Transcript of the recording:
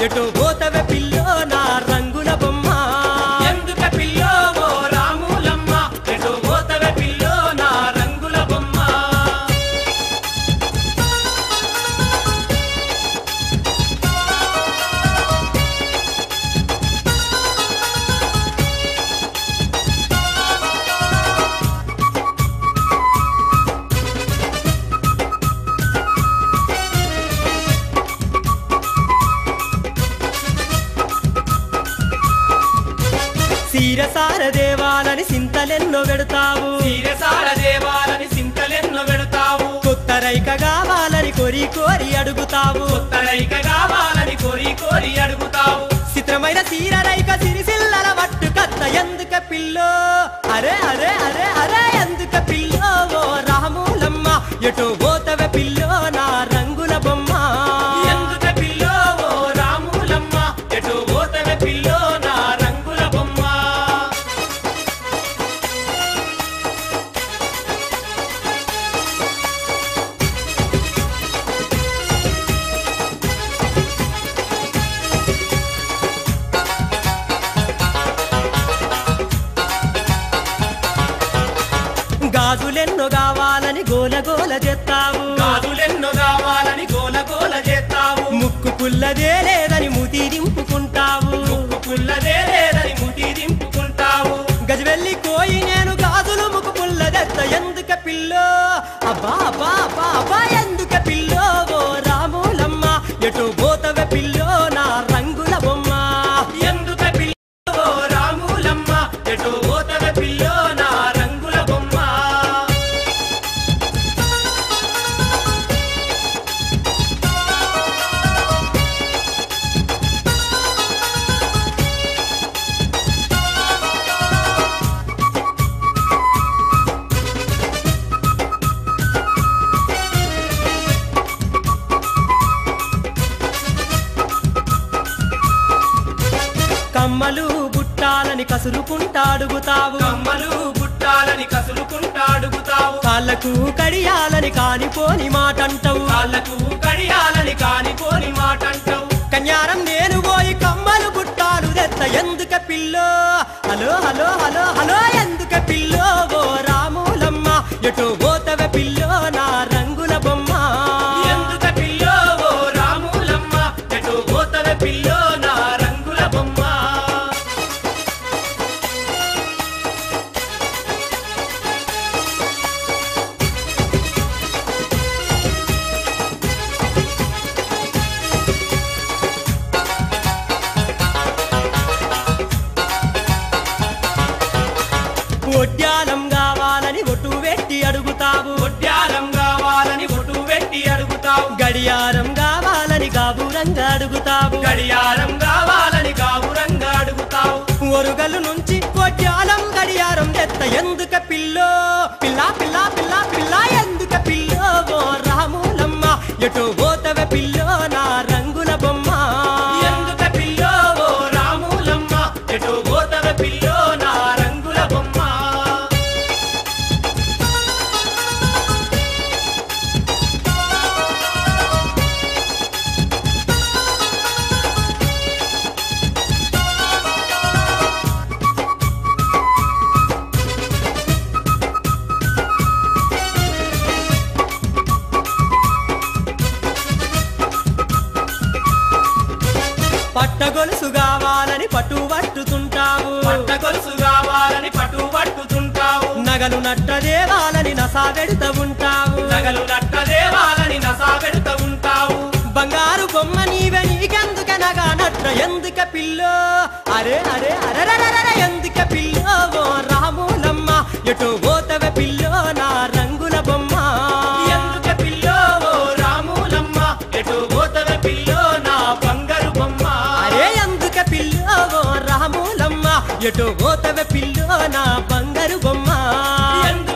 ఎటు పోతవే పిల్లో నా రంగుల బొమ్మ ఎందుక పిల్లో ఓ రాములమ్మ ఎటు పోతవే పిల్లో నా రంగుల బొమ్మ సీరసార దేవాలని సింతలెన్నో వెడతావు సీరసార దేవాలని సింతలెన్నో వెడతావు కొత్త రైక కావాలని కోరి కోరి అడుగుతావు కొత్త రైక కావాలని కోరి కోరి అడుగుతావు చిత్రమైన సీర రైక సిరిసిల్లల మట్టు కత్త ఎందుక పిల్లో అరే అరే అరే అరే ఎందుక పిల్లో ఓ రాములమ్మ ఎటు పోతవే పిల్లో నా రంగుల బొమ్మ ఎందుక పిల్లో ఓ రాములమ్మ ఎటు పోతవే పిల్లో నా రంగుల బొమ్మ గాజులెన్నో కావాలని గోల గోల చేస్తావు గాజులెన్నో కావాలని గోల గోల చేస్తావు ముక్కు పుల్లదే లేదని ముతి దింపుకుంటావు ముక్కు పుల్లదే లేదని ముతి దింపుకుంటావు గజవెల్లి కోయి నేను గాజులు ముక్కు పుల్లదెత్త ఎందుక పిల్లో అబ్బా అబ్బా అబ్బా అబ్బా ఎందుక పిల్లో ఓ రాములమ్మ ఎటు పోతవే పిల్లో నా రంగుల బొమ్మ ఎందుక పిల్లో ఓ రాములమ్మ ఎటు పోతవే పిల్లో నా రంగుల బొమ్మ కమ్మలు బుట్టాలని కసురుకుంటా అడుగుతావు కమ్మలు బుట్టాలని కసులుకుంటా అడుగుతావు కాళ్ళకు కడియాలని కానిపోని మాటంటావు కాళ్ళకు కడియాలని కానిపోని మాటంటావు కన్యారం నేను పోయి కమ్మలు బుట్టాలు తెత్త ఎందుక పిల్లో హలో హలో హలో హలో ఎందుక పిల్లో ఓ రాములమ్మ ఎటు పోతవే పిల్లో నా రంగుల బొమ్మ ఎందుక పిల్లో ఓ రాములమ్మ ఎటు పోతవే పిల్లో నా రంగుల బొమ్మ ఒడ్యాలం కావాలని ఒట్టు పెట్టి అడుగుతావు ఒడ్యారం కావాలని ఒట్టు పెట్టి అడుగుతావు గడియారం కావాలని గాబురంగా అడుగుతావు గడియారం కావాలని గావురంగా అడుగుతావు ఒరుగలు నుంచి ఒడ్యాలం గడియారం తెత్త ఎందుక పిల్లో పిల్ల పిల్ల పిల్ల పిల్ల ఎందుక పిల్లో ఓ రాములమ్మ ఎటు పోతవే పిల్లో నా రంగుల బొమ్మ ఎందుక పిల్లో ఓ రాములమ్మ ఎటు పోతవే పిల్లో నా రంగుల బొమ్మ పట్టగొలుసు కావాలని పట్టు పట్టుతుంటావు పట్ట గొలుసు కావాలని పట్టు పట్టుతుంటావు నగలు నట్ట దేవాలని నసా పెడుతూ ఉంటావు నగలు నట్ట దేవాలని నసా పెడుతూ ఉంటావు బంగారు బొమ్మ నీవే నీకెందుక నగా నట్ట ఎందుక పిల్లో అరే అరే అరే ఎందుక పిల్లో ఓ రాములమ్మ ఎటు పోతవే పిల్లో నా రంగుల బొమ్మ ఎందుక పిల్లో ఓ రాములమ్మ ఎటు పోతవే పిల్లో నా బంగారు బొమ్మ అరే ఎందుక పిల్లో ఓ రాములమ్మ ఎటు పోతవే పిల్లో నా బంగారు బొమ్మ